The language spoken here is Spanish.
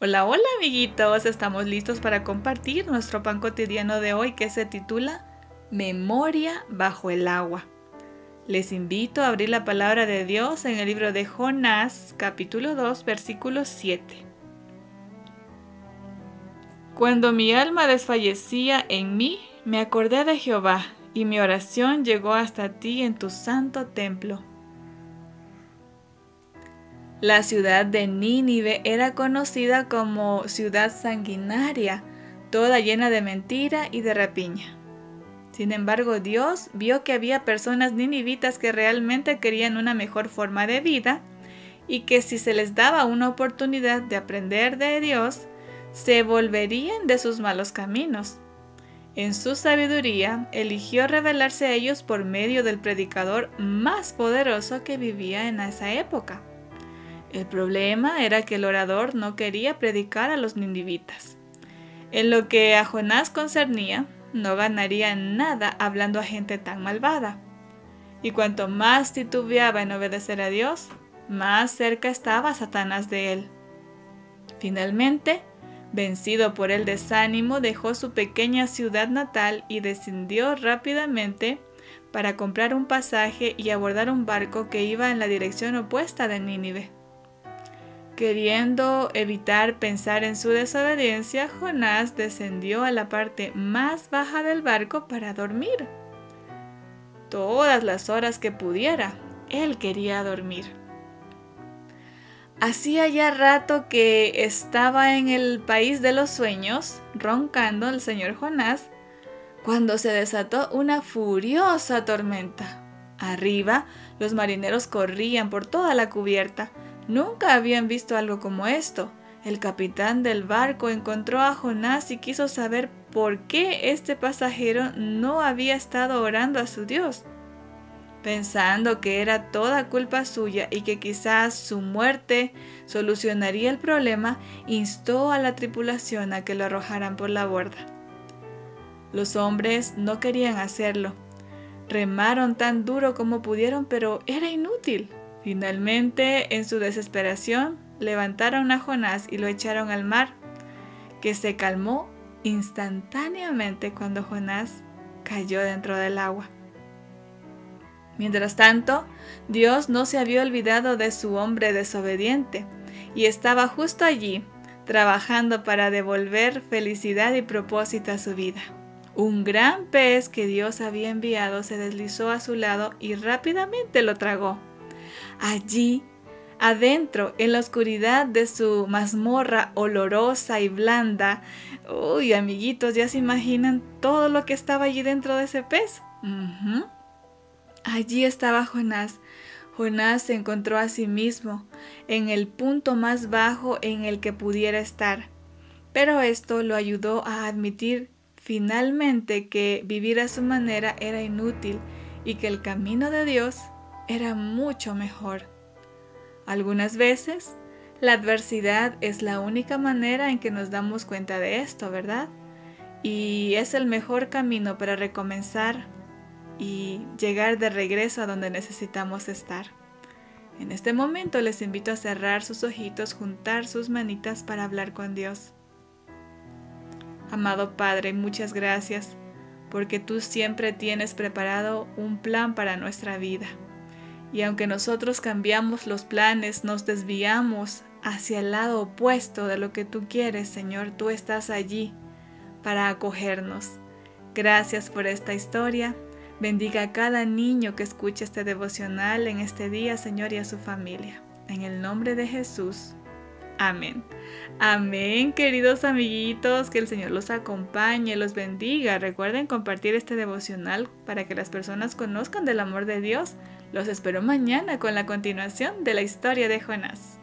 Hola, hola amiguitos, estamos listos para compartir nuestro pan cotidiano de hoy que se titula Memoria bajo el agua. Les invito a abrir la palabra de Dios en el libro de Jonás, capítulo 2, versículo 7. Cuando mi alma desfallecía en mí, me acordé de Jehová, y mi oración llegó hasta ti en tu santo templo. La ciudad de Nínive era conocida como ciudad sanguinaria, toda llena de mentira y de rapiña. Sin embargo, Dios vio que había personas ninivitas que realmente querían una mejor forma de vida y que si se les daba una oportunidad de aprender de Dios, se volverían de sus malos caminos. En su sabiduría, eligió revelarse a ellos por medio del predicador más poderoso que vivía en esa época. El problema era que el orador no quería predicar a los ninivitas. En lo que a Jonás concernía, no ganaría nada hablando a gente tan malvada. Y cuanto más titubeaba en obedecer a Dios, más cerca estaba Satanás de él. Finalmente, vencido por el desánimo, dejó su pequeña ciudad natal y descendió rápidamente para comprar un pasaje y abordar un barco que iba en la dirección opuesta de Nínive. Queriendo evitar pensar en su desobediencia, Jonás descendió a la parte más baja del barco para dormir. Todas las horas que pudiera, él quería dormir. Hacía ya rato que estaba en el país de los sueños, roncando el señor Jonás, cuando se desató una furiosa tormenta. Arriba, los marineros corrían por toda la cubierta. Nunca habían visto algo como esto. El capitán del barco encontró a Jonás y quiso saber por qué este pasajero no había estado orando a su Dios. Pensando que era toda culpa suya y que quizás su muerte solucionaría el problema, instó a la tripulación a que lo arrojaran por la borda. Los hombres no querían hacerlo. Remaron tan duro como pudieron, pero era inútil. Finalmente, en su desesperación, levantaron a Jonás y lo echaron al mar, que se calmó instantáneamente cuando Jonás cayó dentro del agua. Mientras tanto, Dios no se había olvidado de su hombre desobediente y estaba justo allí, trabajando para devolver felicidad y propósito a su vida. Un gran pez que Dios había enviado se deslizó a su lado y rápidamente lo tragó. Allí, adentro, en la oscuridad de su mazmorra olorosa y blanda, uy, amiguitos, ¿ya se imaginan todo lo que estaba allí dentro de ese pez? Allí estaba Jonás. Jonás se encontró a sí mismo en el punto más bajo en el que pudiera estar. Pero esto lo ayudó a admitir finalmente que vivir a su manera era inútil y que el camino de Dios era mucho mejor. Algunas veces, la adversidad es la única manera en que nos damos cuenta de esto, ¿verdad? Y es el mejor camino para recomenzar y llegar de regreso a donde necesitamos estar. En este momento les invito a cerrar sus ojitos, juntar sus manitas para hablar con Dios. Amado Padre, muchas gracias, porque tú siempre tienes preparado un plan para nuestra vida. Y aunque nosotros cambiamos los planes, nos desviamos hacia el lado opuesto de lo que tú quieres, Señor, tú estás allí para acogernos. Gracias por esta historia. Bendiga a cada niño que escuche este devocional en este día, Señor, y a su familia. En el nombre de Jesús. Amén. Amén, queridos amiguitos, que el Señor los acompañe, los bendiga. Recuerden compartir este devocional para que las personas conozcan del amor de Dios. Los espero mañana con la continuación de la historia de Jonás.